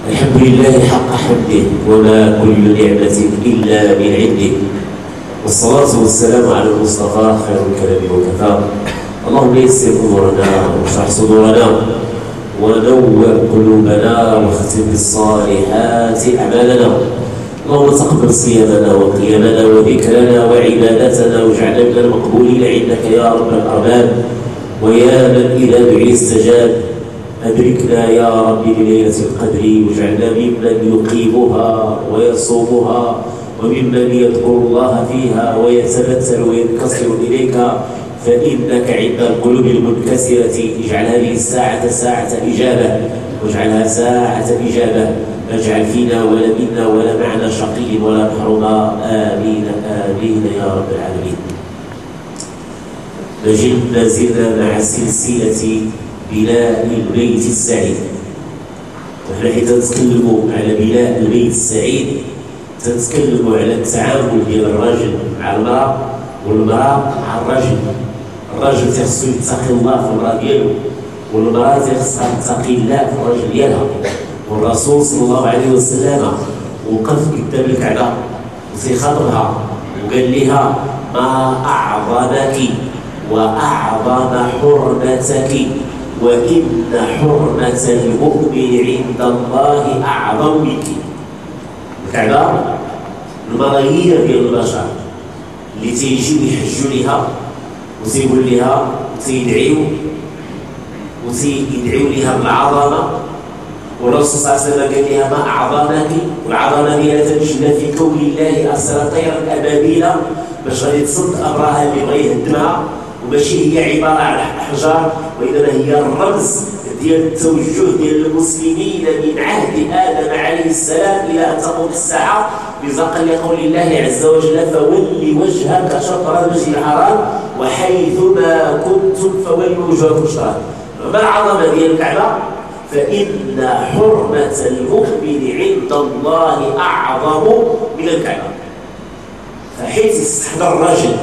الحمد لله حق حمده، وما كل نعمة إلا من عنده، والصلاة والسلام على المصطفى خير الكلام وكفى. اللهم يسر أمورنا واشرح صدورنا ونور قلوبنا واختم بالصالحات أعمالنا. اللهم تقبل صيامنا وقيامنا وذكرنا وعبادتنا واجعلنا من المقبولين عندك يا رب الأرباب، ويا من إذا دعي استجاب. أدركنا يا رب بليلة القدر واجعلنا ممن يقيمها ويصومها، وممن يذكر الله فيها ويتبتل وينكسر إليك، فإنك عند القلوب المنكسرة. اجعل هذه الساعة ساعة إجابة، واجعلها ساعة إجابة. اجعل فينا ولا منا ولا معنا شقي ولا محروما، آمين آمين يا رب العالمين. ما زلنا مع سلسلة بناء البيت السعيد، ونحن حين تنتكلموا على بناء البيت السعيد تنتكلموا على التعامل ديال الرجل مع المرأة والمرأة مع الرجل. الرجل تيخصو يتقي الله في المرأة ديالو، والمرأة تيخصها تتقي الله في الرجل ديالها. والرسول صلى الله عليه وسلم وقف قدام الكعبة وتيخاطبها وقال لها: ما أعظمك وأعظم حرمتك، وإن حرمة المؤمن عند الله أعظم منك. الكعبة المرايير ديال البشر اللي تيجيو يحجوا ليها وتيقول لها وتيدعيو لها بالعظمة. والرسول صلى الله عليه وسلم قال لها: ما أعظمك. والعظمة ديالها تنشد في كون الله أرسل طيرا أبابيل باش غادي تصد أمرها اللي بغا يهدمها، وماشي هي عبارة عن أحجار، وإنما هي الرمز ديال التوجه ديال المسلمين من عهد آدم عليه السلام إلى أن تقوم الساعة، مصداقا لقول الله عز وجل: فول وجهك شطر المسجد الحرام وحيثما كنتم فولوا وجوهكم شطره. ما العظمة ديال الكعبة؟ فإن حرمة المؤمن عند الله أعظم من الكعبة. فحيث يستحضر الرجل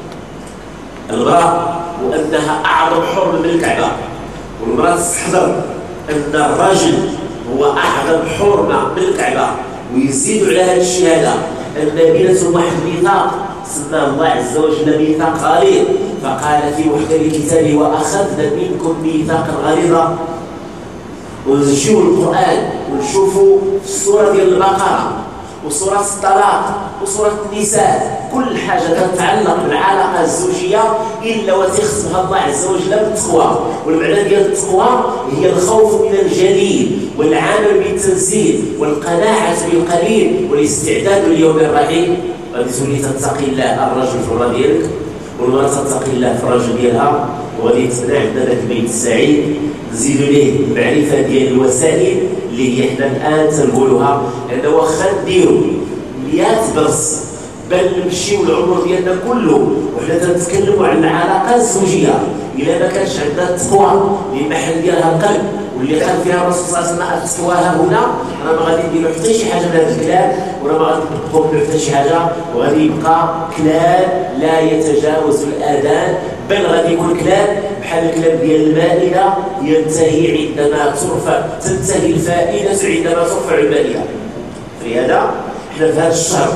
المرأة وأنها أعظم حرمة من الكعبة، والمرأة تستحضر أن الرجل هو أعظم حرمة من الكعبة، ويزيد على هذا الشيء هذا أن بيناتهم واحد الميثاق سماه الله عز وجل ميثاق غليظ، فقال في محكم الكتاب: وأخذنا منكم ميثاقا غليظا. ونجيو القرآن ونشوفوا السورة ديال البقرة وسورة الطلاق وسورة النساء، كل حاجة تتعلق بالعلاقة الزوجية إلا وتخصها الله عز وجل بالتقوى. والمعنى ديال التقوى هي الخوف من الجليل والعمل بالتنزيل والقناعة بالقليل والاستعداد لليوم الرحيم. غادي تولي تتقي الله الرجل في المرأة ديالك، والمرأة تتقي الله في الرجل ديالها، وغادي يتبنى عندنا ذاك البيت السعيد. نزيدوا ليه المعرفة ديال الوسائل اللي هي حنا الآن تنقولوها، لأن واخا نديرو 100 درس بل نمشيو العمر ديالنا كله وحنا تنتكلموا على العلاقة الزوجية، إلا ما كانش عندنا التقوى اللي المحل ديالها القلب، واللي قال فيها الرسول صلى الله عليه وسلم: التقوى ها هنا. أنا ما غادي نديرو حتى شي حاجة من هذا الكلام، ولا ما غادي نطبقو حتى شي حاجة، وغادي يبقى كلام لا يتجاوز الآذان، بل غادي يكون كلام بحال الكلام ديال المائدة ينتهي عندما تنتهي الفائدة عندما ترفع المائدة. فلهذا احنا في هذا الشهر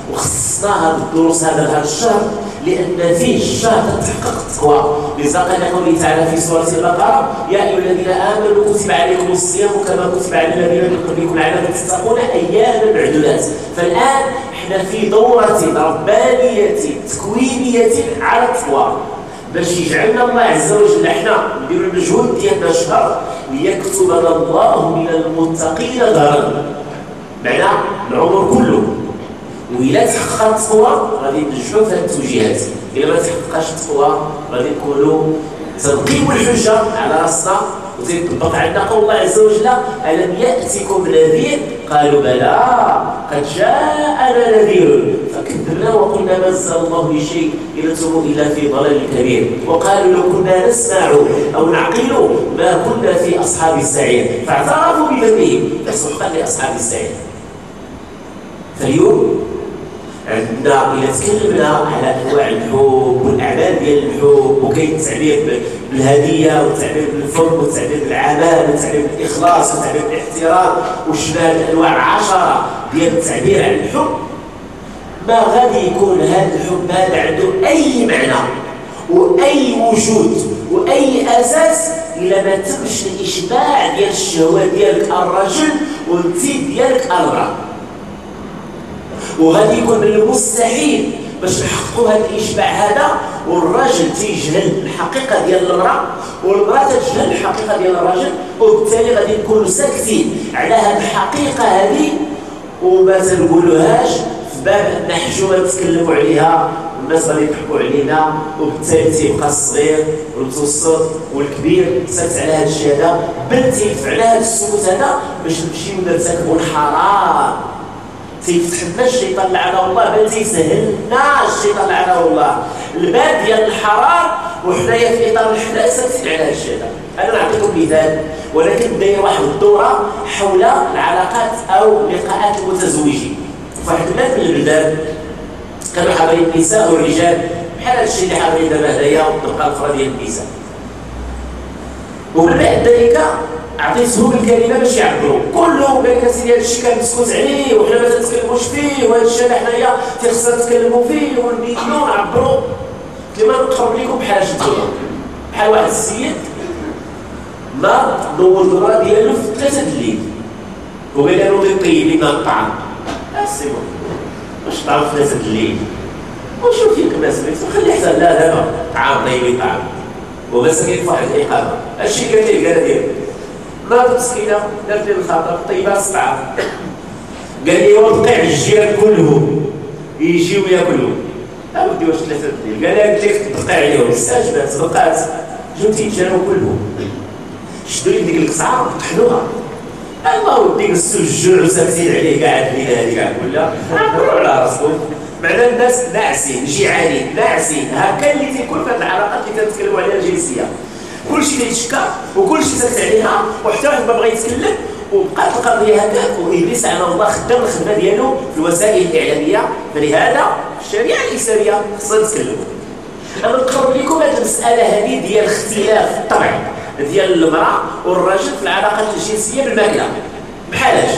وخصصنا هذه الدروس هذا الشهر، لأن فيه الشهر تتحقق التقوى، مصداقا لقوله تعالى في سورة البقرة: يا أيها الذين آمنوا كتب عليكم الصيام كما كتب على الذين من قبلكم لعلكم تتقون أياما معدودات. فالآن احنا في دورة ربانية تكوينية على التقوى، باش يجعلنا الله عز وجل احنا نديروا المجهود ديالنا شهر ليكتبنا الله من المتقين دارا، معناه العمر كله. وإلا تحققت التقوى غادي ننجحوا في هذه التوجيهات، إلا ما تحققش التقوى غادي نكونوا تنقيموا الحجة على راسنا وتيطبق عندنا قول الله عز وجل: ألم يأتكم نذير؟ قالوا بلى قد جاءنا نذير فكذبنا وقلنا ما نزل الله بشيء إن أنتم إلا في ضلال كبير، وقالوا لو كنا نسمع أو نعقل ما كنا في أصحاب السعير فاعترفوا بذنبهم فسحقا لأصحاب السعير. فاليوم عندنا إلا تكلمنا على أنواع الحب والأعمال ديال الحب، وكاين التعبير بالهدية والتعبير بالفضل والتعبير بالعمل والتعبير بالإخلاص والتعبير بالاحترام وشفنا الأنواع 10 ديال التعبير عن الحب، ما غادي يكون هذا الحب هذا عنده أي معنى وأي وجود وأي أساس إلا ما تمش الإشباع ديال الشهوة ديالك الرجل وانت ديالك المرأة. وغادي يكون من المستحيل باش نحققوا هذا الإشباع هذا والراجل تيجهل الحقيقة ديال المرأة والمرأة تجهل الحقيقة ديال الراجل، وبالتالي غادي نكونوا ساكتين على هذه الحقيقة هذه وما تنقولوهاش في باب نحجوا ما نتكلموا عليها والناس غادي يضحكوا علينا، وبالتالي تيبقى الصغير والمتوسط والكبير ساكت على هذا الشيء هذا، بل تيدفع على هذا السكوت هذا باش نمشيو نرتكبوا الحرام. تيفتح لنا الشيطان لعنه الله، بل تيسهل لنا الشيطان لعنه الله الباب ديال الحرام، وحنايا في اطار الحلال ساكتين على هذا الشيء هذا. انا نعطيكم مثال، ولكن داير واحد الدوره حول العلاقات او لقاءات المتزوجين. فواحد البلاد من البلدان كانوا حاضرين النساء والرجال بحال هذا الشيء اللي حاضرين دابا هنايا والطبقه الاخرى ديال النساء. ومن بعد ذلك عطيتهم الكلمه باش يعبروا، كلهم قال لك اسيدي هذا الشيء كنسكت عليه وحنا ما تنتكلموش فيه، وهذا الشيء حنايا خصنا نتكلموا فيه ونبينوا نعبروا. كما نقرب لكم بحال اش نتوما، بحال واحد السيد ما نوض المراه ديالو في 3 د الليل وقال له نوضي طيب لنا الطعام. سي بون واش طعام في 3 د الليل وشوف فيك الناس خلي حتى لا دابا طعام طيب طعام ومسكين في واحد الاقامه. هادشي قال لي ديالو ناضت مسكينه دارت لي الخاطر طيبات الطعام، قال لي وقع الجيران كلهم يجيو ياكلوا. اودي واش 3 د الليل؟ قال لي قلت لك تبقى عليهم استجبت بقات جاو تيجانوا كلهم شدوا لي ديك القصعه وطحنوها. الله وديك السجوع وساكتين عليه كاع الليله هذيك كاع كلها عبروا على راسكم. معنى الناس ناعسين جيعانين ناعسين، هكا اللي تيكون في هذه العلاقات اللي تنتكلموا عليها الجنسيه. كلشي تيتشكى وكلشي ساكت عليها وحتى واحد ما بغى يتكلم، وبقات القضيه هكاك. وابليس على الله خدام الخدمه ديالو في الوسائل الاعلاميه، فلهذا الشريعه الاسلاميه خصنا نتكلموا. انا نقرب لكم هذه المساله هذه ديال اختلاف الطبع ديال المراه والرجل في العلاقات الجنسيه بالماكله. بحالاش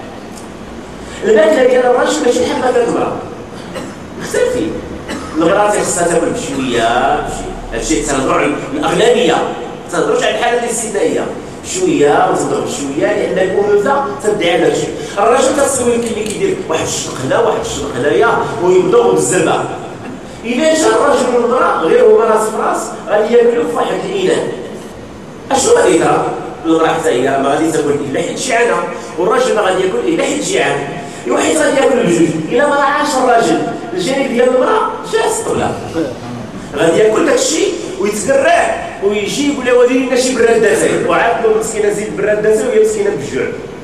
الماكله ديال الرجل ماشي بحال ماكله المراه، مختلفين. المراه خصها تاكل بشويه هادشي تنهضروا على الاغلبيه، ما تنهضروش على الحاله الاستثنائيه، شويه وتضرب شويه لان الانوثه تبدا على هادشي. الرجل كتسوي اللي كيدير واحد الشق هنا واحد الشق هنايا ويبداو بالزربه. الا جا الرجل والمراه غير هما راس في راس غادي ياكلوا في واحد الاناء. اشنو غادي يطرا؟ المراه حتى هي ما غادي تاكل الا حيت جيعانه، والراجل ما غادي ياكل الا حيت جيعان. الوحيد غادي ياكل بجوج. الا ما راعاش الراجل الجانب ديال المراه جات الطبله غادي ياكل داك الشيء ويتقرع ويجي يقول لها وديري لنا شي برادتين، وعاد مسكينه زيد برادتين وهي مسكينه بالجوع.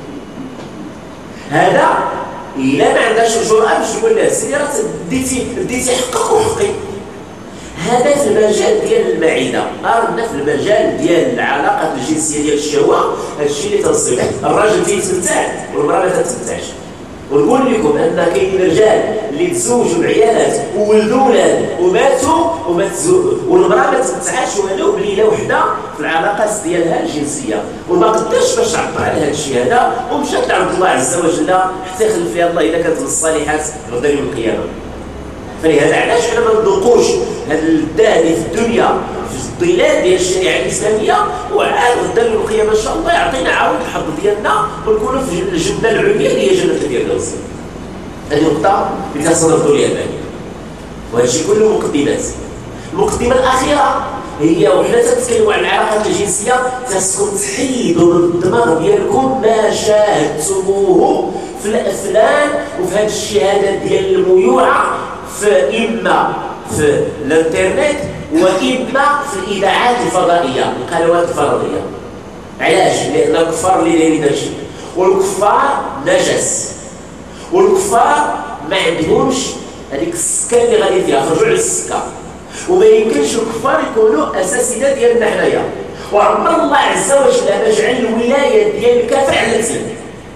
هذا الا ما عندهاش الجرأه باش تقول لها سيدي راه ديتي حقك وحقي. هذا في المجال ديال المعده، رانا في المجال ديال العلاقات الجنسيه ديال الشهوه. هادشي اللي تنصيب الراجل تيتمتع والمراه ما تتمتعش. ونقول لكم ان كاين رجال اللي تزوجوا بعيالات وولدوا ولاد وماتوا والمراه ما تمتعش ولو بليله وحده في العلاقات ديالها الجنسيه، وما قدرش باش تعبر على هذا الشيء هذا، ومشات لعند الله عز وجل حتى يخلف فيها الله اذا كانت من الصالحات غدا يوم القيامه. فلهذا علاش حنا ما نذوقوش هذا الدهن في الدنيا في الظلال ديال الشريعه الاسلاميه، وعاد غدا يوم القيامه ان شاء الله يعطينا عاود الحظ ديالنا ونكونوا في الجنه العليا اللي هي جنه الفردوس. هذه نقطه اللي كنصنفوا ليها بالي، وهذا الشيء كله مقدمات. المقدمه الاخيره هي وحنا تنتكلموا على العلاقات الجنسيه خاصكم تحيدوا من الدماغ ديالكم ما شاهدتموه في الافلام وفي هذه الشهادات ديال الميوعه اما في الانترنت واما في الاذاعات الفضائيه القنوات الفضائيه. علاش؟ لان الكفار اللي دايرين هادشي، والكفار نجس، والكفار ما عندهمش هذيك السكه اللي غادي فيها، خرجوا على السكه. وما يمكنش الكفار يكونوا اساسيات ديالنا حنايا، وعمر الله عز وجل ما جعل الولايه ديال الكافر على الاسلام،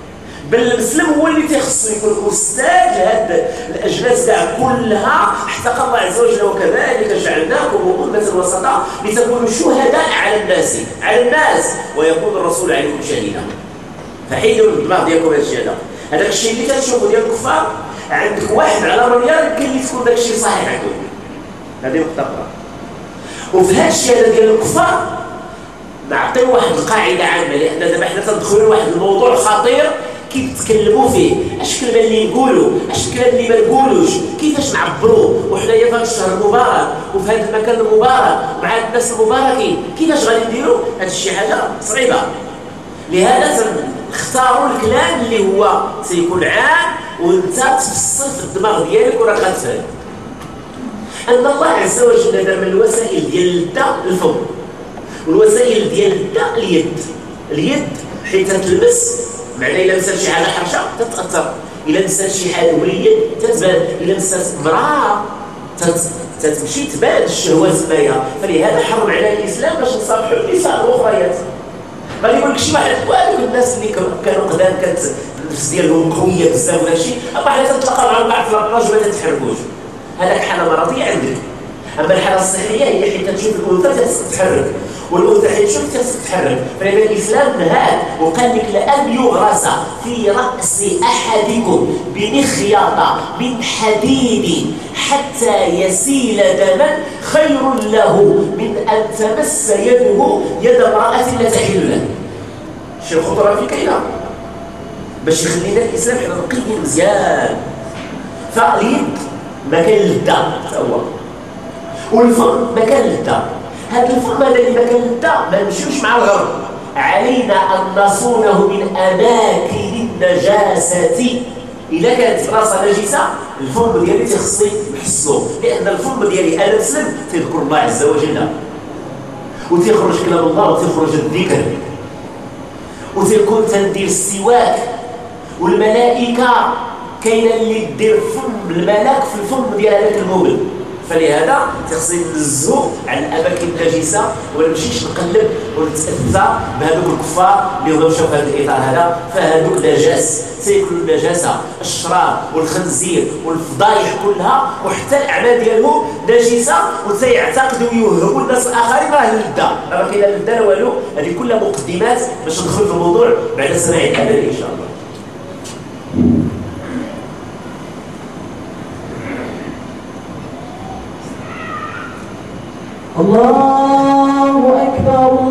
بل المسلم هو اللي تيخصو يكون استاذ لهاد الاجناس كاع كلها، حتى قال الله عز وجل وكذلك جعلناكم امه وسطا لتكونوا شهداء على الناس ويكون الرسول عليكم شهيدا. فحيدوا الدماغ ديالكم هذا الشيء هذاك الشيء اللي كتشوفوا ديال الكفار، عندك واحد على مليار كاين اللي تكون داك الشيء صحيح عندهم. هذه نقطه اخرى. وفي هذا الشيء هذا ديال الكفار نعطيو واحد القاعده عامه، لان دابا حنا تندخلوا لواحد الموضوع خطير كيتكلموا فيه، اش الكلمه اللي نقولوا، اش الكلام اللي ما نقولوش، كيفاش نعبروا، وحنايا في هذا الشهر المبارك وفي هذا المكان المبارك مع الناس المباركين كيفاش غادي نديروا هذا الشيء؟ حاجه صعيبه. لهذا اختاروا الكلام اللي هو سيكون عام وانت تفصل في الدماغ ديالك وراك غتفهم ان الله عز وجل دار من الوسائل ديال الدا الفم، والوسائل ديال الدا اليد حيت تلمس، معنى الا مسات شي حاجه حرشه تتاثر، الا مسات شي حاجه وليد تتبان، الا مسات امراه تتمشي تبان الشهوات تمايا. فلهذا حرم على الاسلام باش نصافحوا النساء الاخريات. غادي يقول لك شي واحد وهذوك الناس اللي كانوا قدام كانت النفس ديالهم قويه بزاف ولا شي، اما حنا تتلقى مع بعض في الابراج وما تتحركوش، هذاك حاله مرضيه عندك. اما الحاله الصحيه هي حيت تشوف الانثى تتحرك، والانثى حيت تشوف تتحرك. فلذا الاسلام نهاك وقال لك لان يغرس في راس احدكم بمخيط من حديد حتى يسيل دما خير له من ان تمس يده يد امراه لا تحل له. شي الخطوره في كاينه باش يخلينا الاسلام حنا نقيين مزيان. فاليد مكان للدا هو، والفم مكان للدا. هذا الفم هذا اللي مكان للدا ما نمشيوش مع الغرب، علينا ان نصونه من اماكن النجاسه. الا كانت بلاصه نجسه الفم ديالي تيخصني نحسنو، لان الفم ديالي انا مسلم تيذكر الله عز وجل وتيخرج كلام الله وتيخرج الذكر وتيكون تندير السواك، والملائكه كاينه اللي دير فم الملاك في الفم ديال هذاك المؤمن. فلهذا خصني ننزهوا عن الاماكن النجسه وما نمشيش نقلب ونتاذى بهذوك الكفار اللي هما مشاو في هذا الاطار هذا. فهذوك نجاس تياكلوا النجاسه، الشراب والخنزير والفضايح كلها وحتى الاعمال ديالهم نجسه، وتيعتقدوا يوهموا الناس الاخرين راه للدا، راه كاين للدا لا والو. هذه كلها مقدمات باش ندخل في الموضوع بعد سماع الكلام ان شاء الله. الله أكبر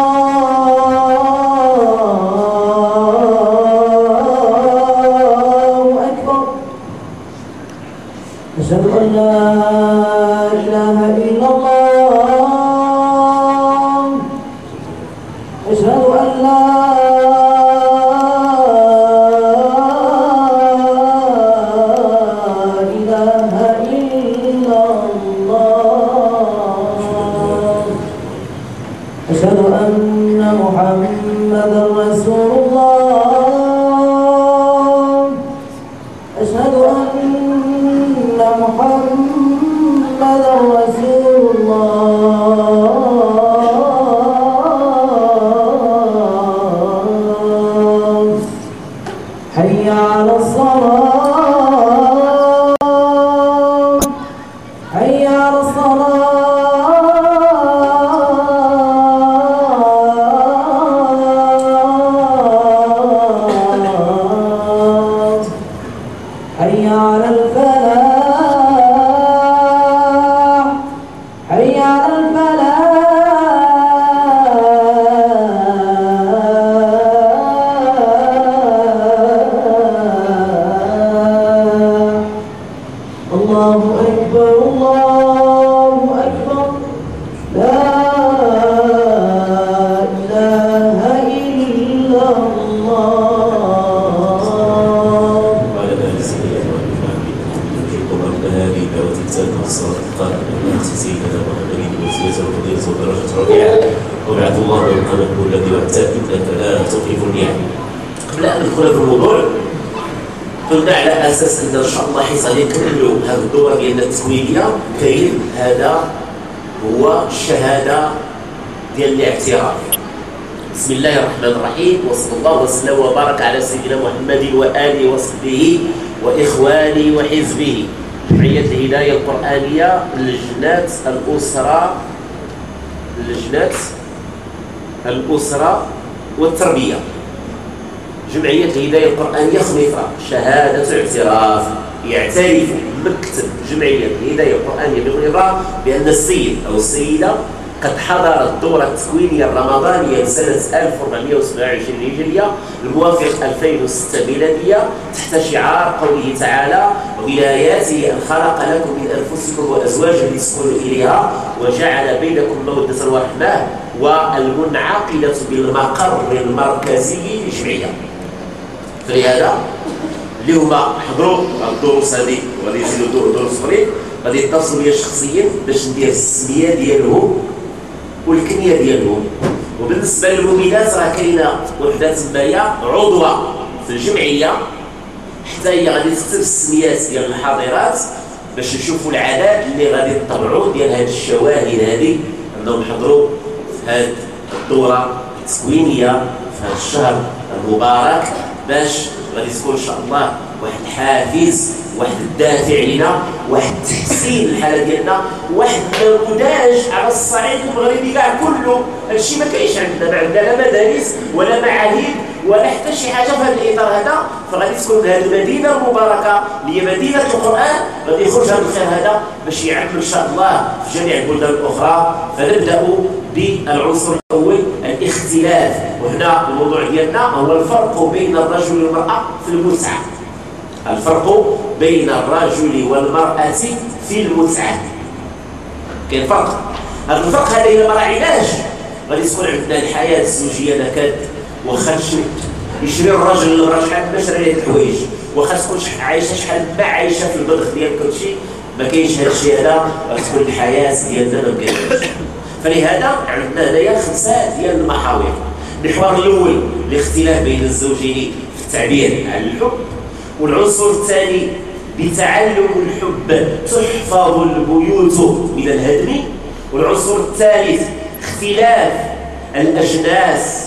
الله أكبر. أشهد أن لا إله إلا الله. أشهد أن لا إله إلا الله. أشهد أن محمدا رسول الله. أشهد أن محمدا رسول الله. حي على الصلاة، حي على الصلاة، حي على الفلاح، حي على الفلاح. الله أكبر الله أكبر. لا إله إلا الله. وعلى آل سيدنا محمد هذه دعوة التامة والصلاة القائمة على سيدنا محمد وسيلة الفضيلة ودرجة رفيعة وبعث الله محمد الذي وعدته إنك لا تخلف الميعاد. قبل أن ندخل في الموضوع قلنا على اساس ان ان شاء الله حيت غادي نكملوا هذه الدوره ديالنا التكوينيه. كاين هذا هو الشهاده ديال الاعتراف، بسم الله الرحمن الرحيم، وصلى الله وسلم وبارك على سيدنا محمد وآله وصحبه وإخوانه وحزبه. جمعية الهداية القرآنية، لجنة الأسرة والتربية. جمعية الهداية القرآنية خليفة شهادة اعتراف يعترف مكتب جمعية الهداية القرآنية بغيرها بأن السيد أو السيدة قد حضر الدورة التكوينية الرمضانية لسنة 1427 هجرية الموافق 2006 ميلادية تحت شعار قوله تعالى: وبآياته أن خلق لكم من أنفسكم وأزواجا لتسكنوا إليها وجعل بينكم مودة ورحمة، والمنعقدة بالمقر المركزي للجمعية. فلهذا اللي هما حضروا الدروس هذه وغادي يزيدوا دروس اخرين غادي يتصلوا بيا شخصيا باش ندير السميه ديالهم والكنيه ديالهم. وبالنسبه للمؤمنات راه كاينه وحده تمايا عضوه في الجمعيه، حتى هي غادي تكتب السميات ديال الحاضرات باش نشوفوا العدد اللي غادي يطلعوا ديال هذه الشواهد هذه انهم حضروا في هذه الدوره التكوينيه في هذا الشهر المبارك، باش غادي تكون ان شاء الله واحد الحافز، واحد الدافع لنا، واحد تحسين الحاله ديالنا، واحد النموذج على الصعيد المغربي كاع كله. هادشي ما كاينش عندنا، ما عندنا لا مدارس ولا معاهد ولا حتى شي حاجه في هذا الاطار هذا. فغادي تكون هذه المدينه المباركه اللي هي مدينه القران غادي يخرج هذا الخير هذا باش يعم ان شاء الله في جميع البلدان الاخرى. فنبدا بالعنصر الاول، الاختلاف. وهنا الموضوع ديالنا هو الفرق بين الرجل والمراه في المتعه. الفرق بين الرجل والمراه في المتعه. كاين فرق. هذا الفرق هذا اذا ما راعيناش غادي تكون عندنا الحياه الزوجيه نكد. واخا يشري الراجل للمراه شحال ما شرى ليه الحوايج، واخا تكون عايشه شحال ما عايشه في البذخ ديال كلشي، ما كاينش هذا الشيء هذا، غتكون الحياه ديالنا ما مكانش. فلهذا عندنا هنايا 5 ديال المحاور. المحور الاول الاختلاف بين الزوجين في التعبير عن الحب، والعنصر الثاني بتعلم الحب تحفظ البيوت من الهدم، والعنصر الثالث اختلاف الأجناس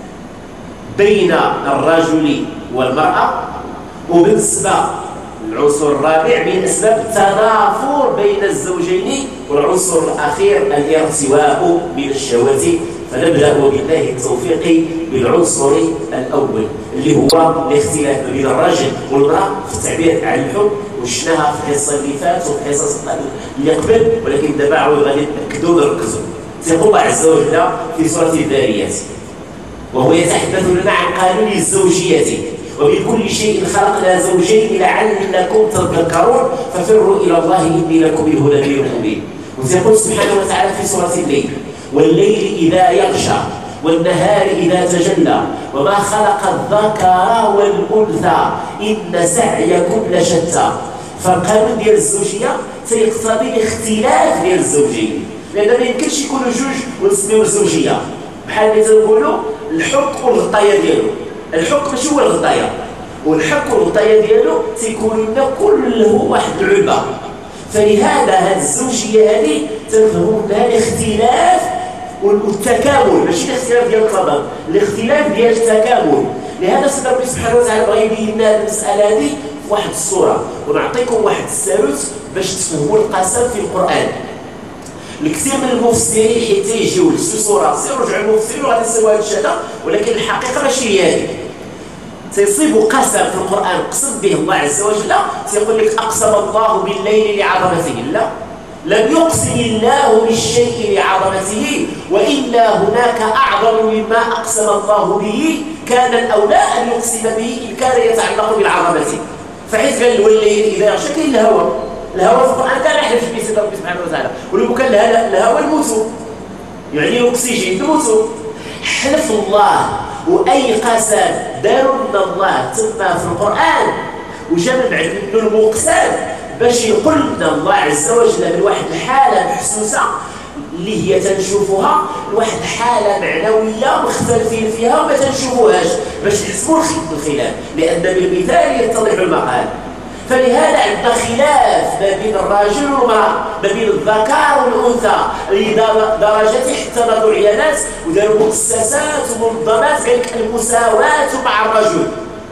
بين الرجل والمرأة، وبالنسبة للعنصر الرابع من أسباب التنافر بين الزوجين، والعنصر الأخير الارتواء من الشهوة. فنبدأ بالله التوفيق بالعنصر الأول اللي هو الاختلاف بين الرجل والمرأة في التعبير عن الحب، وشفناها في الحصة اللي فاتت وفي الحصص اللي قبل، ولكن دابا غادي نأكدوا ونركزوا. يقول الله عز وجل في سورة الذاريات: وهو يتحدث لنا عن قانون الزوجية: وبكل شيء خلقنا زوجين لعلكم تذكرون ففروا إلى الله إني لكم منه نذير مبين. ويقول سبحانه وتعالى في سورة الليل: والليل إذا يغشى والنهار إذا تجلى وما خلق الذكر والأنثى إن سعيكم لشتى. فالقانون ديال الزوجية سيقتضي الاختلاف ديال الزوجين، لأن ما يمكنش يكونوا جوج ونسميو الزوجية بحال اللي تنقولوا الحك والغطاية ديالو. الحك ماشي هو الغطاية، والحك والغطاية ديالو تيكونوا لنا كله واحد العلبة. فلهذا هذه الزوجية هذه تنفهموا منها الاختلاف والتكامل، ماشي الاختلاف ديال الطبع، الاختلاف ديال التكامل. لهذا سيدنا ربي سبحانه وتعالى بغى يبين لنا المسألة هذه في واحد الصورة، ونعطيكم واحد الساروت باش تفهموا القسم في القرآن. الكثير من المفسرين حتى يجيو لشي صورة سيروا رجعوا المفسرين وغادي يسووا هذا الشيء هذا، ولكن الحقيقة ماشي هي هذه. تيصيبوا قسم في القرآن قسم به الله عز وجل، تيقول لك أقسم الله بالليل لعظمته. لا، لم يقسم الله بالشيء لعظمته، وإلا هناك أعظم مما أقسم الله به كان الأولى أن يقسم به إن كان يتعلق بالعظمة. فحيث قال والليل إذا يغشى كاين الهوى في القرآن كان يحلف به سيدنا ربي سبحانه وتعالى، ولو كان الهوى الموتوا، يعني الأكسجين الموتوا. حلف الله وأي قسم داروا من الله تما في القرآن وجا من بعد منه المقسم باش يقول لنا الله عز وجل من واحد الحالة محسوسة اللي هي تنشوفها، واحد حالة معنوية مختلفين فيها وما تنشوفوهاش باش نحسبوا الخلاف، لأن بالمثال يتضح المقال. فلهذا عندنا خلاف ما بين الرجل والمرأة، ما بين الذكر والأنثى لدرجة حتى نظروا عيانات وداروا مؤسسات ومنظمات قال لك المساواة مع الرجل،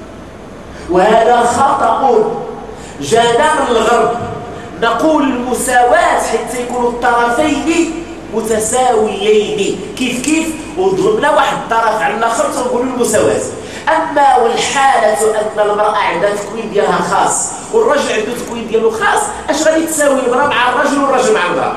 وهذا خطأ جانا من الغرب. نقول المساواة حتى يكونوا الطرفين متساويين كيف وضربنا واحد الطرف على الاخر تنقولوا المساواة. اما والحاله ان المراه عندها تكوين ديالها خاص والرجل عنده تكوين ديالو خاص، اش غادي تساوي المراه مع الرجل والرجل مع المراه؟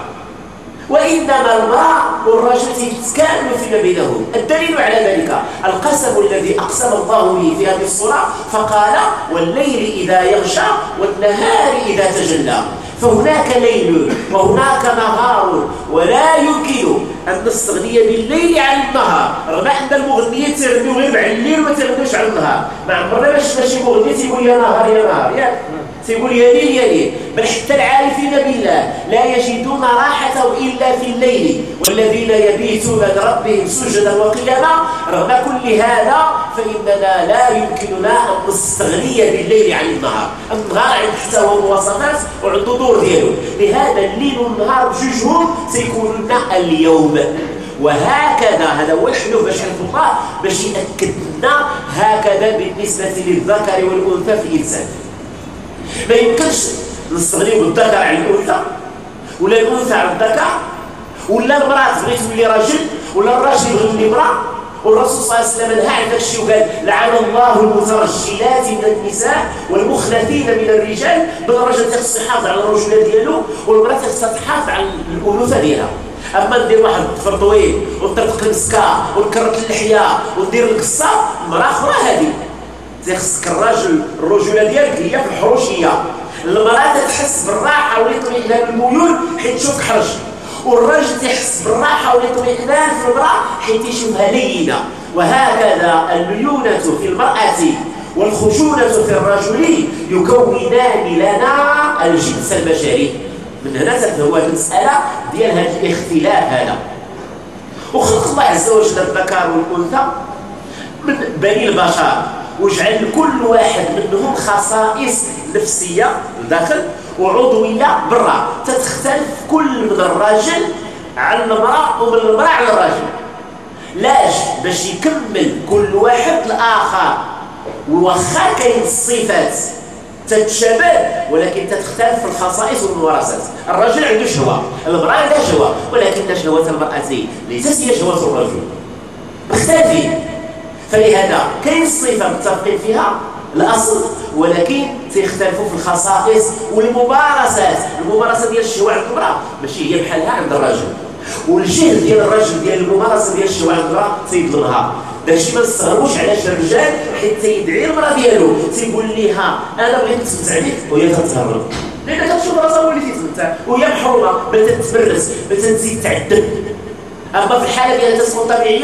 وانما المراه والرجل تتكامل فيما بينهم. الدليل على ذلك القسم الذي اقسم الله به في هذه الصوره فقال والليل اذا يغشى والنهار اذا تجلى. فهناك ليل وهناك نهار، ولا يمكن أن نستغني بالليل عن النهار، رغم أن المغنيين تغنيو غير مع الليل وما تغنيوش على النهار. ما عمرنا ما شفنا شي مغني تيقول يا نهار يا نهار، ياك تيقول يا ليل يا ليل. بل حتى العارفين بالله لا يجدون راحة إلا في الليل، والذين يبيتون لربهم سجدا وقياما. رغم كل هذا فإننا لا يمكننا أن نستغني بالليل عن النهار. النهار عنده حتى هو مواصفات وعنده دور ديالو، لهذا الليل والنهار بجوجهم سيكون لنا اليوم. وهكذا هذا هو الحلو باش عند الله باش يأكد لنا هكذا بالنسبة للذكر والأنثى في الإنسان. ما يمكنش نستغنيو بالذكر عن الأنثى ولا الأنثى عن الذكر، ولا المرأة تبغي تولي راجل ولا الراجل يبغي يولي امرأة. والرسول صلى الله عليه وسلم نهى عن الشيء وقال لعن الله المترجلات من النساء والمخلثين من الرجال. بل الرجل خصو يحافظ على الرجوله ديالو والمرأة خصها تحافظ على الأنوثة ديالها. اما ندير واحد الضفر طويل ونطرق المسكه ونكرت اللحيه وندير القصه، المرأة اخرى هذه خصك الراجل الرجوله ديالك هي في الحروشيه. المرأة تحس بالراحه والاطمئنان بالميول حيت تشوفك حرج، والرجل تحس بالراحه والاطمئنان في المرأة حيت يشوفها لينه. وهكذا الليونه في المرأة والخشونه في الرجل يكونان لنا الجنس البشري. من هنا تفهموا المساله ديال هذا الاختلاف هذا. وخلق الله عز وجل الذكر والانثى من بني البشر، وجعل كل واحد منهم خصائص نفسيه لداخل وعضويه برا تتختلف كل من الراجل عن المراه ومن المراه على الراجل. لاش باش يكمل كل واحد الاخر، وواخا كاين الصفات تتشابه ولكن تختلف في الخصائص والممارسات. الرجل عنده شهوه، المراه عندها شهوه، ولكن شهوه المراه ليست هي شهوه الرجل، مختلفين. فلهذا كاين الصفه متفقين فيها الاصل، ولكن تختلفوا في الخصائص والممارسات. الممارسه ديال الشهوه عند المراه ماشي هي بحالها عند الرجل، والجهل ديال الرجل ديال الممارسه ديال الشهوه عند المراه تيظلمها. داكشي ما نستغربوش علاش الرجال حيت تيدعي المراه ديالو تيقول ليها انا بغيت نتمتع بك وهي تتهرب، لان كتشوف راسها هو اللي تيتمتع وهي محرومه، بدات تتبرز، بدات تزيد تعذب. اما في الحاله ديالها تتكون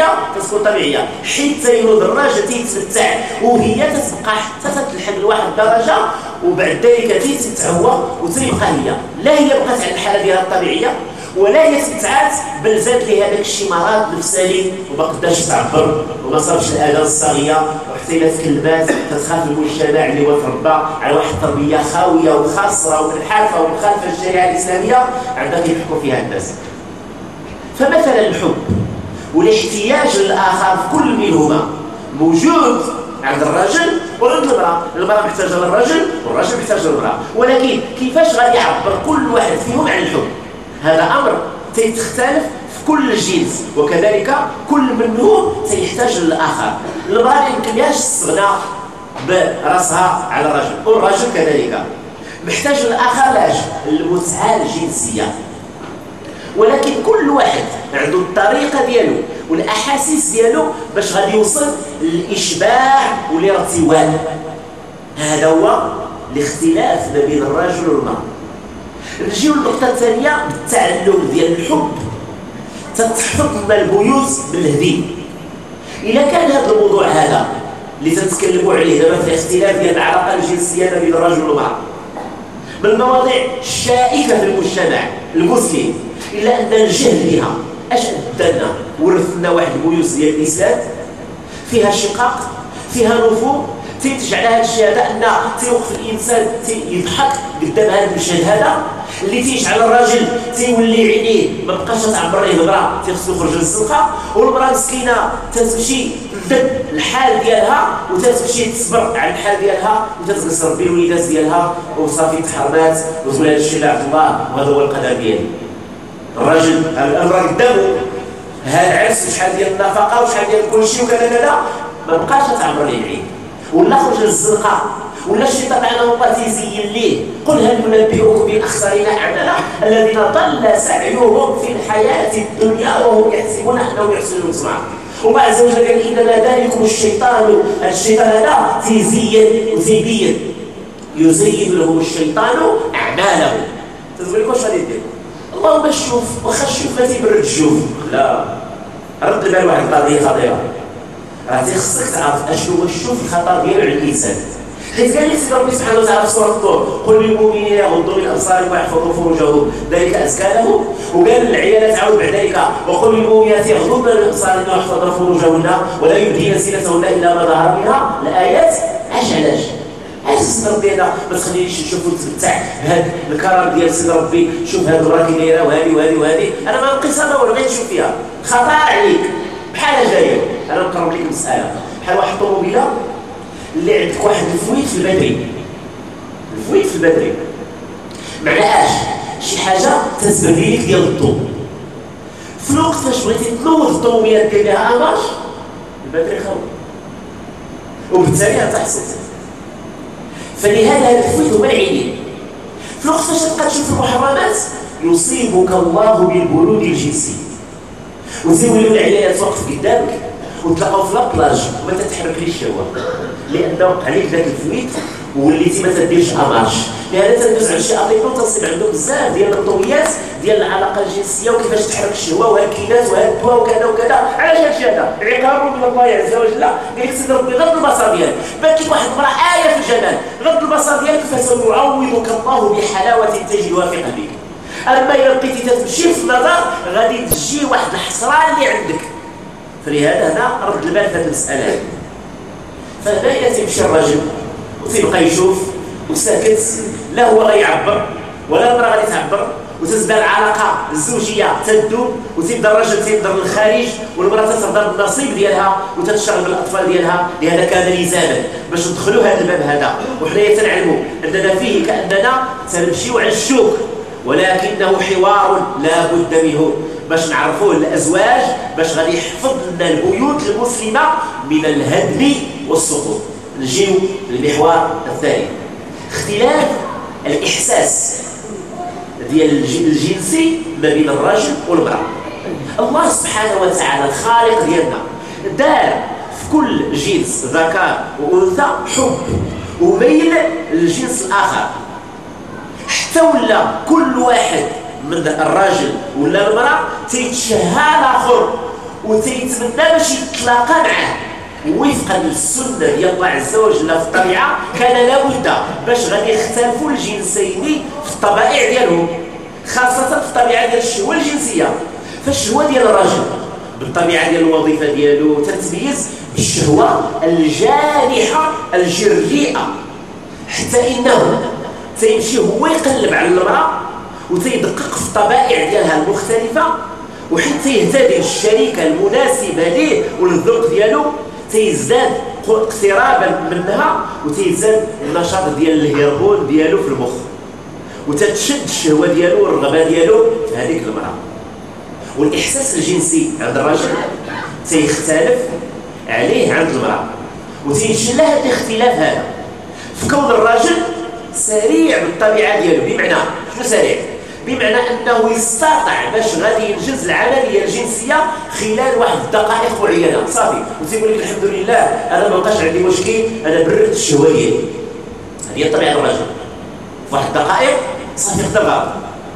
طبيعيه حتى ينوض الراجل تيتمتع وهي تتبقى حتى تلحق لواحد الدرجه، وبعد ذلك تتعوى وتبقى هي لا هي بقات على الحاله ديالها الطبيعيه ولا هي تمتعات، بل زاد لها داك الشيء مرض نفساني وما قداش تعبر وما صارش الاذان الصاغيه، وحتى الا تكلمات تتخاف المجتمع اللي هو تربى على واحد التربيه خاويه وخاسره ومنحرفه ومخالفه للشريعه الاسلاميه عندها كيحكوا فيها الناس. فمثلا الحب والاحتياج للاخر في كل منهما موجود عند الرجل وعند المراه. المراه محتاجه للرجل والرجل محتاج للمراه، ولكن كيفاش غادي يعبر كل واحد فيهم عن الحب؟ هذا امر تختلف في كل جنس، وكذلك كل منهم سيحتاج للاخر. المراه ما يمكنهاش تستغنى براسها على الرجل، والرجل كذلك محتاج للاخر لاش المتعه الجنسيه. ولكن كل واحد عنده الطريقه ديالو والاحاسيس ديالو باش غادي يوصل للاشباع والارتواء. هذا هو الاختلاف ما بين الرجل والمراه. نجيو للنقطه الثانيه بالتعلم ديال الحب. تتحفظ لنا البيوت بالهدي. اذا كان هذا الموضوع هذا اللي تتكلموا عليه دابا في الاختلاف ديال العلاقه الجنسيه ما بين الرجل والمراه من المواضيع الشائكه في المجتمع المسلم، الا ان الجهل بها اش ادانا ورثنا واحد البيوت ديال الاسلام فيها شقاق، فيها نفور، تينتج على هذا الشيء هذا ان تيوقف الانسان يضحك قدام هذا المشهد هذا اللي تيجعل الراجل تيولي عينيه ما بقاش تعبر ليه المراه، تيخصو يخرج للزنقه، والمراه مسكينه تتمشي تبدل الحال ديالها وتتمشي تصبر على الحال ديالها وتتجلس ربي الوليدات ديالها وصافي تحرمات وتقول هذا الشيء لعبد الله وهذا هو القدر ديالي. الراجل الامر قدامه هذا العرس وشحال ديال النفقه وشحال ديال كل شيء وكذا كذا ما بقاش تعبر ليه العين، ولا خرج للزنقه ولا الشيطان على الله تيزين ليه. قل هل ننبئكم بالاخسرين اعمالا الذين ضل سعيهم في الحياه الدنيا وهم يحسبون انهم يحسنون صنعا. الله عز وجل قال انما ذلكم الشيطان هذا تيزين وتيبين يزين لهم الشيطان اعمالهم. تقول لك واش غادي دير؟ اللهم شوف واخا الشوف ما تيبرد الجوف، لا رد بال واحد القضيه خطيره، راه تيخصك تعرف اشنو هو الشوف الخطر ديالو على الانسان. حيت قال لك سيدي ربي سبحانه وتعالى في سوره الطور قل للمؤمنين يغضوا من ابصارهم ويحفظوا فروجهم ذلك ازكى لهم، وقال للعيالات تعاود بعد ذلك وقل للمؤمنات يغضضن من ابصارهن ويحفظن فروجهن ولا يبدين زينتهن الا ما ظهر منها. الايات علاش سيدي ربي انا ما تخلينيش نشوف ونتمتع بهذا الكرم ديال سيدي ربي، شوف هذه المراه كي دايره وهذه انا ما نقيسها ما بغيت نشوف فيها خطر عليك بحال جايه. انا نقرب لك مساله بحال واحد الطوموبيله اللي عندك واحد الفويت في البدري معناهاش شي حاجه تسبب لك ديال الضوء في الوقت فاش بغيتي تنوض الطوموبيله دير لها اماج البدري خاوي وبالتالي غتحصل. فلهذا هذا الفويت هما العينين. في الوقت فاش تبقى تشوف المحرمات يصيبك الله بالبرود الجنسي وتوليو العيالات واقف قدامك وتلاقاو في لابلاج وما تتحرك ليش الشهوه لانه وقع عليك ذاك الفويت وليتي ما تديرش امارش. لهذا تندوز على شي اطباء وتصيب عندهم بزاف ديال النظريات ديال العلاقه الجنسيه وكيفاش تحرك الشهوه وهالكينات وهالدواء وكذا وكذا. علاش هادشي هذا؟ عقاب من الله عز وجل. قال لك سيدي ربي غض البصر ديالك، بانت لك واحد المراه ايه في الجمال، غض البصر ديالك فسيعوضك الله بحلاوه تجدها في قلبك. اما الا بقيتي تمشي في النظر غادي تجي واحد الحسران اللي عندك. فلهذا هنا رد البال في هذه المساله هذه. فهنا تيمشي الرجل وتيبقى يشوف وساكت، لا هو غيعبر ولا المراه غادي تعبر، وتبدا العلاقه الزوجيه تدوم وتبدا الرجل تينظر للخارج والمراه تتهضر بالنصيب ديالها وتتشغل بالاطفال ديالها. لهذا كان لزاما باش ندخلوا هذا الباب هذا وحنايا تنعلموا اننا فيه كاننا تنمشيو على الشوك، ولكنه حوار لا بد منه باش نعرفوه الازواج باش غادي يحفظ لنا البيوت المسلمه من الهدم والسقوط. نجيو للمحور الثاني، اختلاف الاحساس ديال الجنسي ما بين الرجل والمراه. الله سبحانه وتعالى الخالق ديالنا دار في كل جنس ذكر وانثى حب وميل للجنس الاخر، حتى ولا كل واحد من الراجل ولا المراه تيتشهى الاخر وتيتمنى باش يتلاقى معاه وفقا للسنه ديال الله عز وجل. في الطبيعه كان لابد باش غادي يختلفوا الجنسين في الطبائع ديالهم، خاصه في الطبيعه ديال الشهوه الجنسيه. فالشهوه ديال الرجل بالطبيعه ديال الوظيفه ديالو تتميز بالشهوه الجانحه الجريئه، حتى انه تيمشي هو يقلب على المراه وتيدقق في الطبائع ديالها المختلفه وحتى يهتدي الشريكه المناسبه ليه والذوق ديالو، تيزداد اقترابا منها وتيزداد النشاط ديال الهرمون ديالو في المخ وتتشد الشهوه ديالو والرغبه ديالو في هذيك المراه. والاحساس الجنسي عند الرجل تيختلف عليه عند المراه، وتيتجلى هذا الاختلاف هذا في كون الرجل سريع بالطبيعه ديالو. بمعنى شنو سريع؟ بمعنى انه يستطيع باش غادي ينجز العمليه الجنسيه خلال واحد الدقائق معينه صافي، وتيقول لك الحمد لله انا ما بقاش عندي مشكل، انا بردت الشهوه ديالي. هذه طبيعه الرجل، في واحد الدقائق صافي قدر غلط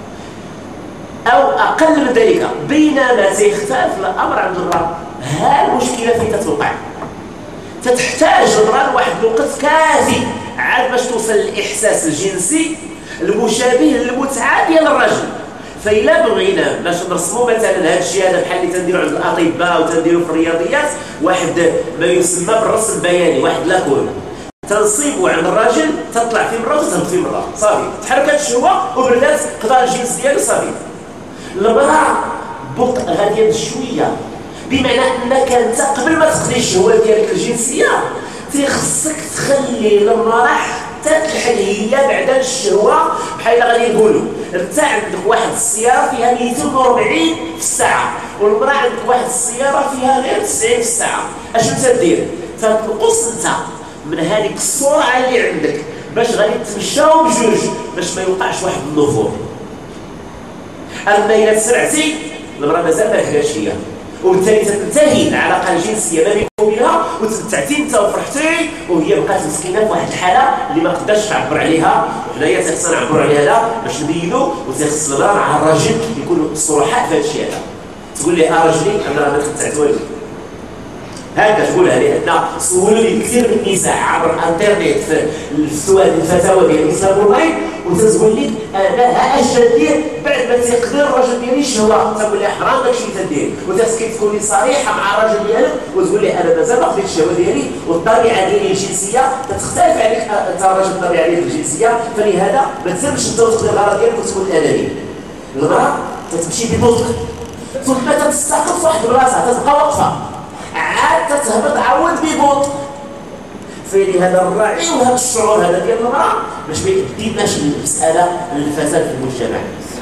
او اقل من ذلك. بينما تيختلف الامر عند المراه. ها المشكله فين تتوقع؟ تتحتاج المراه لواحد الوقت كافي عاد باش توصل للاحساس الجنسي المشابه للمتعه ديال الرجل. فإلا بغينا باش نرسموا مثلا هذا الشيء هذا بحال اللي تنديروا عند الاطباء وتنديروا في الرياضيات واحد ما يسمى بالرسم البياني، واحد لاكون تنصيبوا عند الراجل تطلع في مره وتهبط في مره صافي تحركت الشهوه وبردات قضاء الجنس ديالو صافي. المراه بطء غاديه بشويه، بمعنى انك انت قبل ما تقضي الشهوه ديالك الجنسيه تيخصك تخلي المراه حتى تلحق هي بعد الشهوه. بحال غادي نقولوا انت عندك واحد السياره فيها 240 في الساعه والمراه عندك واحد السياره فيها غير 90 في الساعه، اشنو تدير؟ فتنقص انت من هذيك السرعه اللي عندك باش غادي تمشاو بجوج باش ما يوقعش واحد النفور. اما الا تسرعتي المراه مازال ما لحقاتش هي، وبالتالي تنتهي العلاقه الجنسيه ما بينك وبينها وتمتعتي انت وفرحتي وهي بقات مسكينه في واحد الحاله اللي ما قدرتش تعبر عليها. وحنايا تيخصنا نعبروا عليها لا باش نبينوا، وتيخص المراه مع الراجل يكونوا صراحه في هذا الشيء هذا. تقول لي راجلي انا راه ما تمتعت والو، هكا تقولها لي. عندنا سولوا لي كثير من النساء عبر الانترنت في الفتاوى ديال الاسلام اونلاين وتقول لك انا اش ندير بعد ما تيقدر الراجل ديالي الشهوه، تقول لي حرام داكشي اللي تدير، وتسكت تكون لي صريحه مع الراجل ديالك وتقول لي انا مازال ما قضيتش الشهوه ديالي والطبيعه ديالي الجنسيه تختلف عليك انت الراجل الطبيعه ديالك الجنسيه، فلهذا ما تسيرش انت وتقضي الغرض ديالك وتكون اناني. المراه تتمشي ببطء ثم تستقف في واحد البلاصه تتبقى واقفه عاد تهبط عاود ببطء. فلهذا الراعي وهذا الشعور هذا ديال المراه باش ما يديناش المساله للفساد في المجتمع.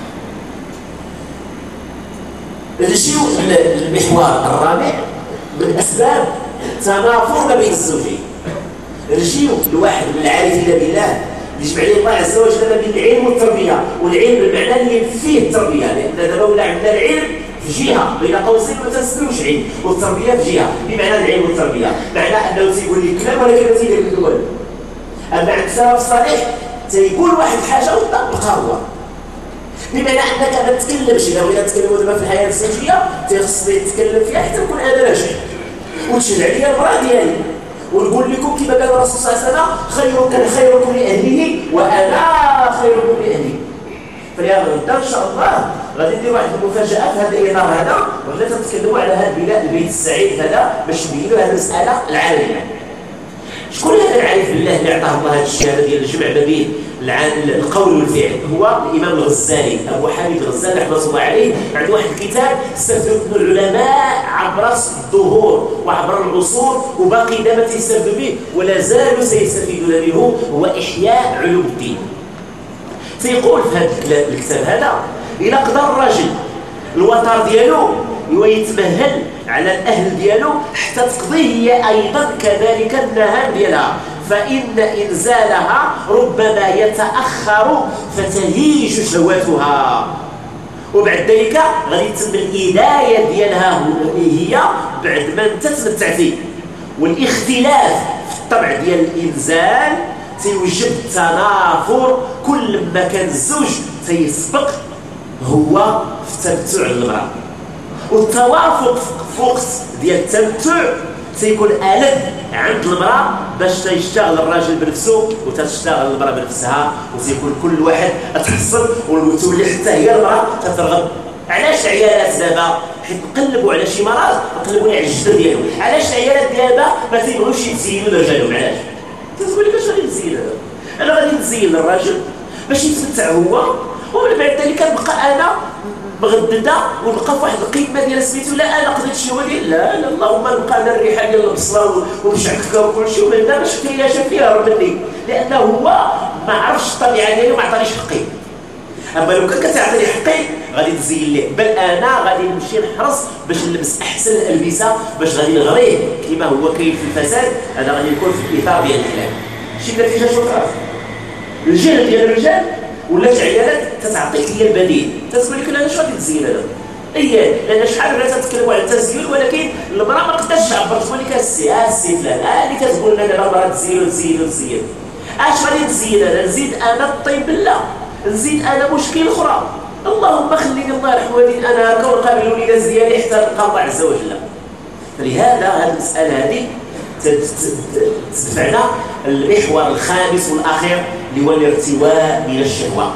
نجيو للمحور الرابع من اسباب التنافر ما بين الزوجين. نجيو لواحد من العارفين بالله اللي جمع عليه الله عز وجل ما بين العلم والتربيه، والعلم بالمعنى اللي فيه التربيه، لان دابا ولا عندنا العلم في جهه بين قوسين ما تنسلوش علم، والتربيه في جهه بمعنى العلم والتربيه، معنى انه تيقول لي كلام ولكن ما تيدير منه والو. اما عند السلف الصالح تيقول واحد الحاجه وطبقها هو، بمعنى انك ما تتكلمش. الا بغينا نتكلموا دابا في الحياه الزوجيه تيخصني نتكلم فيها حتى نكون انا ناجح وتشهد عليا المراه ديالي ونقول لكم كما قال الرسول صلى الله عليه وسلم خيركم لاهله وانا خيركم لاهلي. فلهذا ان شاء الله غادي ندير واحد المفاجاه في هذا الاطار هذا، وغادي نتكلموا على هذا البيت السعيد هذا باش نبينوا هذه المساله العاليه. شكون هذا العارف بالله اللي عطاه الله هذه الشهاده ديال الجمع ما بين القول والفعل؟ هو الامام الغزالي، ابو حامد الغزالي رحمه الله عليه. عنده واحد الكتاب استفدوا منه العلماء عبر الدهور وعبر العصور وباقي دابا تيستفدوا به ولا زالوا سيستفيدون منه، هو احياء علوم الدين. تيقول في هذا الكتاب هذا إلا قدر الراجل الوتر ديالو هو يتمهل على الاهل ديالو حتى تقضي هي ايضا كذلك النهار ديالها، فان انزالها ربما يتاخر فتهيج شهواتها، وبعد ذلك غادي تتم الإداية ديالها هي بعد ما انت تمتعتي. والاختلاف في الطبع ديال الانزال تيوجب التنافر كل ما كان الزوج تيسبق هو في التمتع للمراه، والتوافق في وقت ديال التمتع تيكون ألذ عند المراه باش تيشتغل الراجل بنفسه وتشتغل المراه بنفسها، وتيكون كل واحد اتحصل وتولي حتى هي المراه تترغب. علاش العيالات دابا حيت نقلبوا على شي مرات نقلبوا على الجدر ديالهم، علاش العيالات دابا ما تيبغيوش يتزينوا لرجالهم؟ علاش؟ تقول لك اش غادي نزين انا غادي نزين للراجل باش يتمتع هو، ومن بعد ذلك نبقى انا مغدده ونبقى في واحد القيمه ديال سميتو لا انا قضيت شي ديال لا اللهم نبقى انا الريحه ديال البصله والشعكه وكل شيء، ومن هنا باش كيلاش فيها راه مني، لانه هو ما عرفش الطبيعه ديالي وما عطانيش حقي. اما لو كان كتعطيني حقي غادي نزين ليه، بل انا غادي نمشي نحرص باش نلبس احسن الالبسه باش غادي نغريه كما هو كاين في الفساد، هذا غادي يكون في الاطار ديال الكلام. شي نتيجه شكرا الجهل ديال الرجال ولات العيالات تتعطيك هي البديل، تتقول لك انا اش غادي تزين انا؟ لان شحال ولا تتكلموا على التزيين ولكن المراه ما قدرتش تعبر، تقول لك السي فلان اللي كتقول لنا دابا المراه تزين اش غادي نزين انا؟ نزيد انا الطيب لا، نزيد انا مشكل اخرى. اللهم خليني الله يرحم والدين انا هكا ونقابل الوليدات ديالي حتى نلقى الله عز وجل. فلهذا هذه المساله هذه تدفعنا المحور الخامس والاخير اللي هو الارتواء من الشهوه.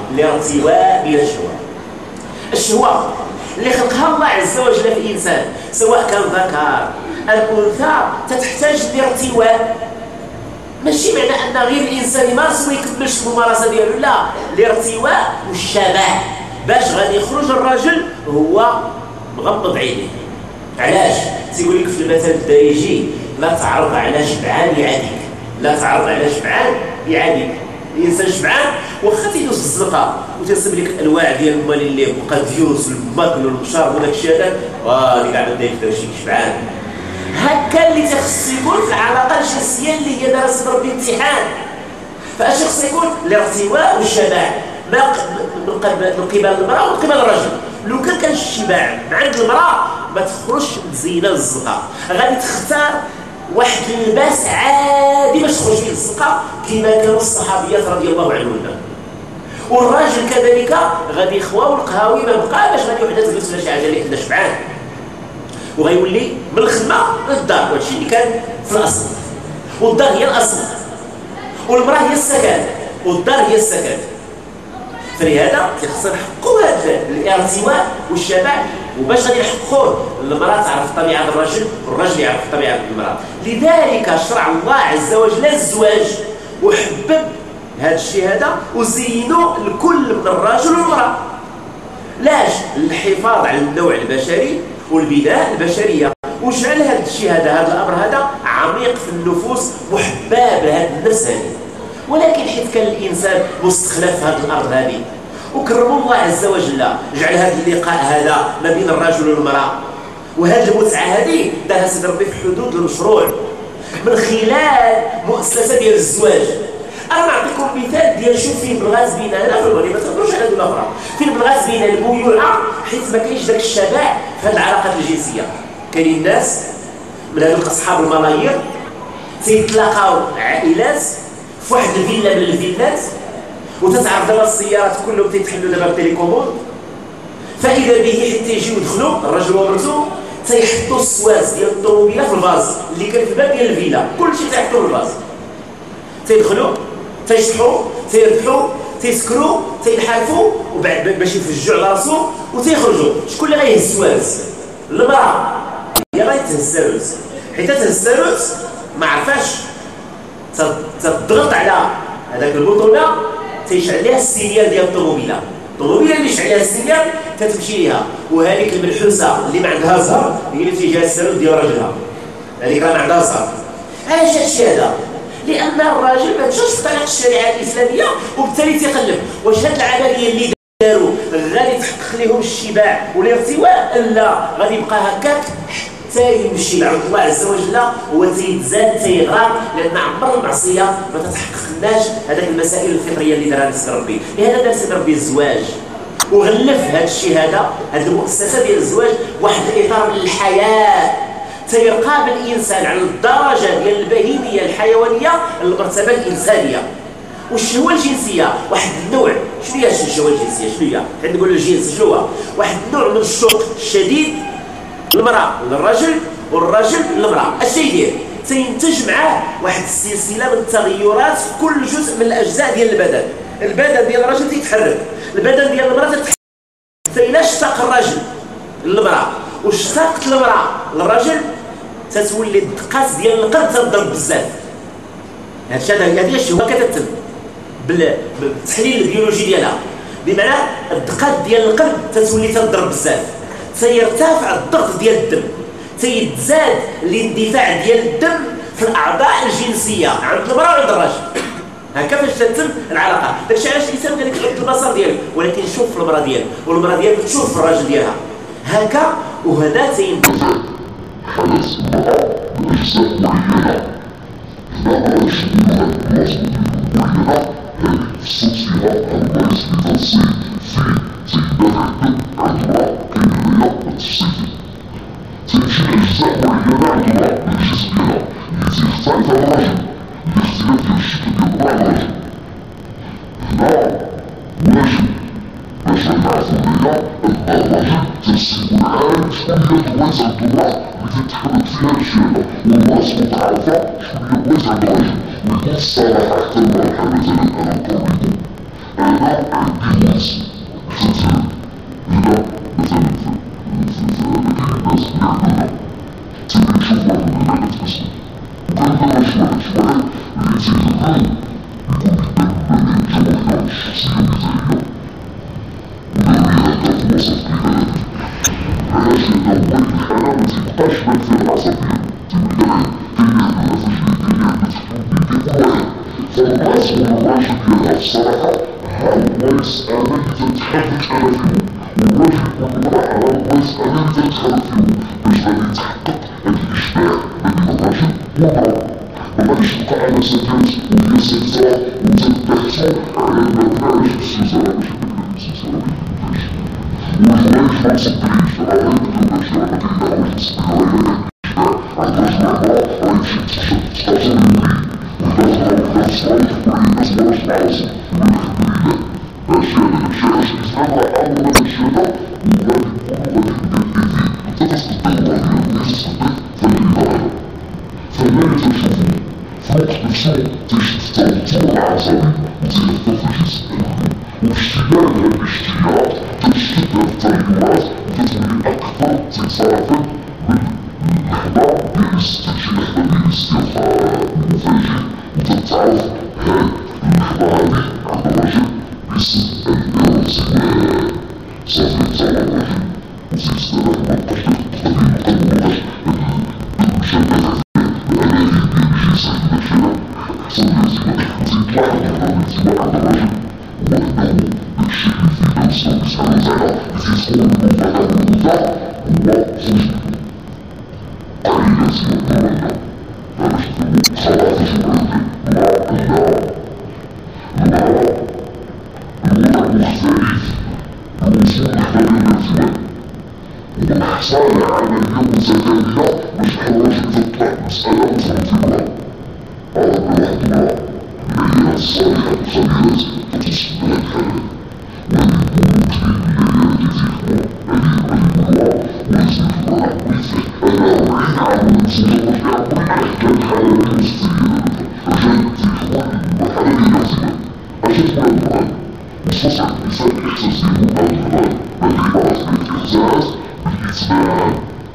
الشهوه اللي خلقها الله عز وجل في الانسان سواء كان ذكر الانثى تحتاج لارتواء. ماشي معنى ان غير الانسان يمارس وما يكملش الممارسه ديالو، لا، الارتواء والشبع. باش غادي يخرج الراجل هو مغمض عينيه. علاش؟ تيقول لك في المثل الدارجي: لا تعرض على شبعان يعاديك. لا تعرض على شبعان يعاديك. الانسان شبعان واخا تيدوز في الزنقه وتنصب لك انواع ديال المال اللي بقى ديوس والماكل والمشارب وداك الشيء هذاك، هذيك عاد بدا يبدا شي شبعان. هكا اللي تخص يكون في العلاقه الجنسيه اللي هي دارت ربي امتحان. فاش خص يكون الارتواء والشبع من قبل المراه ومن قبل الرجل. لو كان الشبع من عند المراه ما تخرجش مزينه للزنقه، غادي تختار واحد اللباس عادي باش تخرج فيه للزنقه كما كانوا الصحابيات رضي الله عنهن. والراجل كذلك غادي يخواو القهاوي ما بقى باش غادي وحده تجلس ولا شي حاجه اللي حنا شبعان، وغيولي من الخدمه للدار. وهادشي اللي كان في الاصل، والدار هي الاصل، والمراه هي السكن، والدار هي السكن. فلهذا خصنا نحققوا هذا الارتواء والشبع. وباش غادي نحققوه المراه تعرف طبيعه الرجل والرجل يعرف طبيعه المراه. لذلك شرع الله عز وجل الزواج وحبب هذا الشيء هذا وزينوا لكل من الرجل والمراه. لاش؟ الحفاظ على النوع البشري والبناء البشريه، وجعل هذا الشيء هذا الامر هذا عميق في النفوس وحباب لهذه النفس هذه. ولكن حيت كان الانسان مستخلف في هذه الارض هذه، وكرموا الله عز وجل جعل هذا اللقاء هذا ما بين الرجل والمراه وهذه المتعه هذه دارها سيدي ربي في حدود المشروع من خلال مؤسسه ديال الزواج. انا نعطيكم مثال ديال شوف فين بلغات بينا هنا في المغرب، ما تهضروش على دوله اخرى، فين بلغات بينا البيوعه حيت ما كاينش داك الشبع في هذه العلاقات الجنسيه. كاينين الناس من هذوك اصحاب الملايير تيتلاقاو عائلات في واحد الفيلا من الفيلات، وتتعرف دابا السيارات كلهم تيتحلوا دابا بالتليكوموند، فاذا به حتى يجيو يدخلوا الرجل ومرته تيحطوا السواس ديال الطوموبيله في الفاز اللي كان في الباب ديال الفيلا، كلشي تيحطوا في الفاز، تيدخلوا تيشطحوا تيربحوا تيسكروا تينحرفوا وبعد باش يفجعوا على راسو وتيخرجوا. شكون اللي غيهز السواس؟ المراه هي غيتهز الساروس، حيت تهز الساروس ما عرفاش تضغط على هذاك البطونه تيشعل ليها السينيال ديال الطوموبيله. الطوموبيله اللي شعل ليها السينيال كتمشي ليها، وهذيك الملحوسه اللي ما عندها زهر هي اللي تيجيها الساروس ديال راجلها، هذيك راه ما عندها زهر. علاش هادشي هذا؟ لان الراجل ما مشاش في طريق الشريعه الاسلاميه، وبالتالي تيقلب واش هاد العمليه اللي داروا غادي تحقق لهم الشبع والارتواء، لا، غادي يبقى هكاك حتى يمشي لعند الله عز وجل وتيتزاد تيغرق، لان عمر المعصيه ما تتحققناش هذاك المسائل الفطريه اللي دارها سيدي ربي. لهذا دار سيدي ربي الزواج وغلف هذا الشيء هذا، هذه المؤسسه ديال الزواج واحد الاطار من الحياه تيرقى بالانسان على الدرجه ديال البهيميه الحيوانيه للمرتبه الانسانيه. والشهوه الجنسيه واحد النوع، شنو هي الشهوه الجنسيه؟ شنو هي؟ حيت نقولوا الجنس شنو هو؟ واحد النوع من الشوق الشديد المراه للرجل والرجل للمراه. اش تيدير؟ تينتج معاه واحد السلسله من التغيرات في كل جزء من الاجزاء ديال البدن. البدن ديال الرجل تيتحرك، البدن ديال المراه تتحرك. فإلا اشتاق الرجل للمراه واشتاقت المراه للرجل تتولي الدقات ديال القلب تضرب بزاف. هذه الشهوه كتتم بالتحليل البيولوجي ديالها، بمعنى الدقات ديال القلب تتولي تضرب بزاف، تيرتفع الضغط ديال الدم، تيتزاد الاندفاع ديال الدم في الاعضاء الجنسيه عند المراه وعند الرجل. هكا فاش تتم العلاقه. داكشي علاش الانسان قال لك غض البصر ديالو ولكن شوف في المراه ديالو، والمراه ديالو تشوف في الراجل ديالها هكا. وهنا تينتج حدث المرأة بأجزاء معينة، هنا يشبهها البلاصة معينة هذه فصلت فيها البلايص اللي تنصيب في تيندفع الدم عند المرأة، كاين هنايا التفصيل تيمشي لأجزاء معينة عند المرأة من الجسم ديالها اللي تيختلف على الرجل، الاختلاف ديال الشكل ديال المرأة على الرجل. هنا واجب باش نعرفو هنايا أن الرجل تيكون عارف شكون هي البلايص عند المرأة اللي تتحرك فيها الشيء هذا، والمرأة تكون عارفة شكون هي البلايص عند الرجل، ويكون الصراحة حتى المرأة مثلا أنا نقربكم أنا عندي ونس مثلا هنا مثلا كاين الناس اللي عندنا تيجي يشوف واحد من البنات كتسمع وكان شوية شوية الإنسان العام يكون مهتم بالجوهرة الشخصية المثالية وناويها تتوصف بذلك علاش يدور الحالة متبقاش بان فيها العصبية تبقى كاين كاين فالناس والراجل ديالها الصراحة ها الناس أنا اللي تتحرك أنا فيهم والراجل والمرأة ها الناس أنا اللي تتحرك فيهم باش غادي يتحقق الإشباع ما بين الراجل والمرأة مغاديش تبقى على سكات وهي سكتة وتبحث على المنفعة بالسلسلة باش يبقى السلسلة ميبقاش والحوايج متصدريش راه غير باش راه مكيداروش تصدير عندهاش معنى غيمشي تسترسل المريض ويدخل الصرايح والناس مراش معاصم الحمد لله الشيء الإسلام راه أمر هذا الشيء وغادي يكونوا غادي تستطيع الناس تستطيع فالإدارة فالمالي تشوفوا في وقت نفسه تستطيع العصبي وتلفظ الجسم وباشتمال هذه الاشتياقات تشتد التغيرات وتتولي أكثر تتصرفا باللحظة ديال الاسترخاء المفاجئ وتتعرف هاد اللحظة هادي عند الرجل باسم الارتواء صافي تصور الرجل وتيستراح مبقاش مبقاش المشابهة الأماكن ديال الجنس عند الشارع حصل الارتواء وتيتلاحظ هذا الارتواء عند الرجل هو أنه داكشي اللي فيه كنصنع سبحانه وتعالى تيسمو المنفعة والمنفعة هو زوج قليلة سيكون باش تكون خلاص شبابي الوضع مختلف الوصول يحتاج الارتواء والحصانة عملية متكاملة باش الراجل تطلع مسألة مترتبة على الواحد العينات الصالحة الخبيرات تتصدر الحالة وأن يكونوا كلين التي تكون ويزن المرأة ويزن أنا أعين على المسؤولية كان الحالة المسترية عشان تكون المرحلة دي لازمة عشان تكون المرأة مستصعب الإنسان الإحساس ديالو أو المرأة بالعبارة ديال الإحساس بالإتباع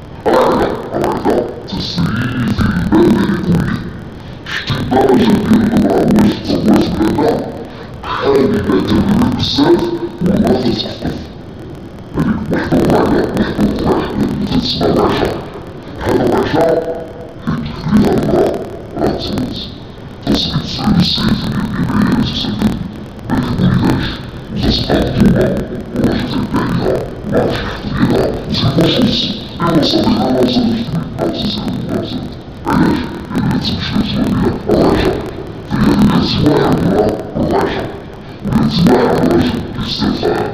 العادة تسري في البدن كله الدرجة ديال المرأة واش تزوج بهذا حالة كبيرة بزاف وما تتوقف هاديك واحد الوعدة اللي تتسمى العشاء هذا العشاء فيها المرأة راه تزوج تصبح تسعود السيف ديال العيال تسكن ما يحبولهاش وتسقط طوبة وواحد تبعيها معرفش يحضريها وتنفصص إلا صديقها ما صديقتني ما صديقتني علاش؟ لأن تمشي بها الرجل في هذه الأسواع المرأة الرجل والأسواع الرجل باسترخاء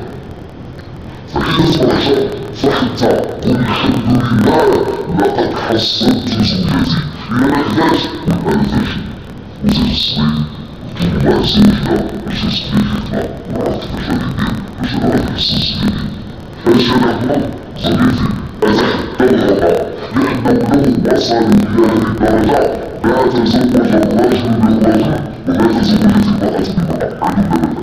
فإذا الرجل فحتى قل الحمد لله لقد حصلت زوجتي إلى ما كذاش يبقى نتاجي وتتصلي وتطلع زوجها باش تستريحنا وراك تجاهدين باش راك تستسلمين هذا نحن صديقي أتحدى لأنه لو وصلوا إلى هذه الدرجة لا تزوج الرجل بالرجل ولا تزوجت المرأة بامرأة عن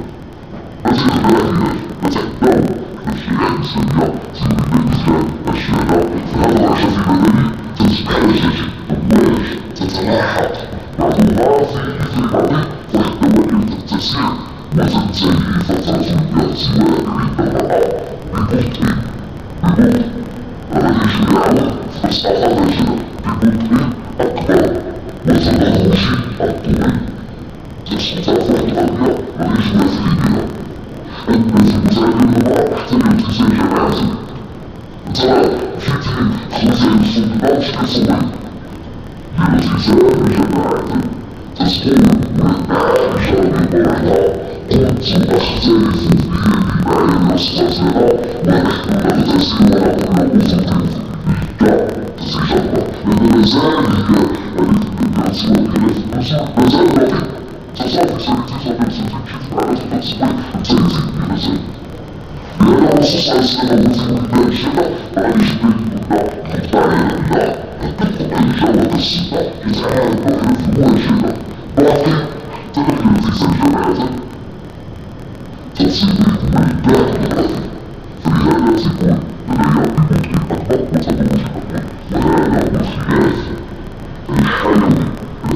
أبدا أتحدوا الشريعة الإسلامية تريد الإسلام الشهادة فهذا العشاء في بدني تتحرج أمواج تتلاحق بعضها في إثر بعض فالدوائر تتسع وتنتهي فترة الارتواء عند المرأة ببطء وهذه الشريعة فاستخرج ببطء أكبر وتنغوش الطول تستطيع الطبيعة والإجواء في البيئة أما في متعلم المرأة احتاج التزام جماعتي ترى فيتي خرجة السلطة مش كسوي للالتزام جماعتي تسقون والمعارج ببعضها قلت أختلف بيدي معي مستطيرة ونحن نغتسل ونقول أفضل تتجمع لأن مازال هي الارتواء كذا مازال باقي تصافي سنتي كيف معنا تتصوير تنزل بمازال لأن الرسول عليه السلام وفي ولدان الشتاء وغاديش مقطعين لا تطبق الجو كالسبا يتعامل باقي في المواجهة باقي حتى الالتزام جماعة تصيب الولدان الغرفي فلهذا تكون لدي ببطء أكبر وتدوج أكبر وهذا هو الخلاف الحيوي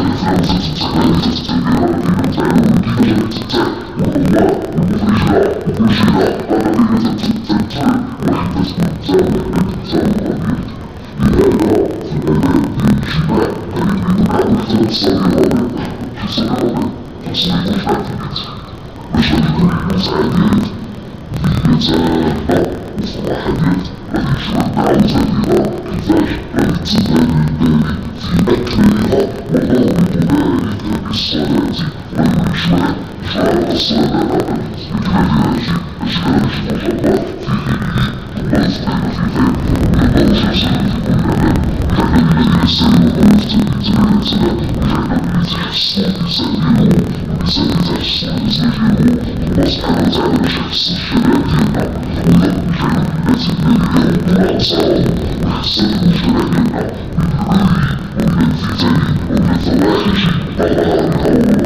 ومن الفتن ومن الفواحش ما ظهر منها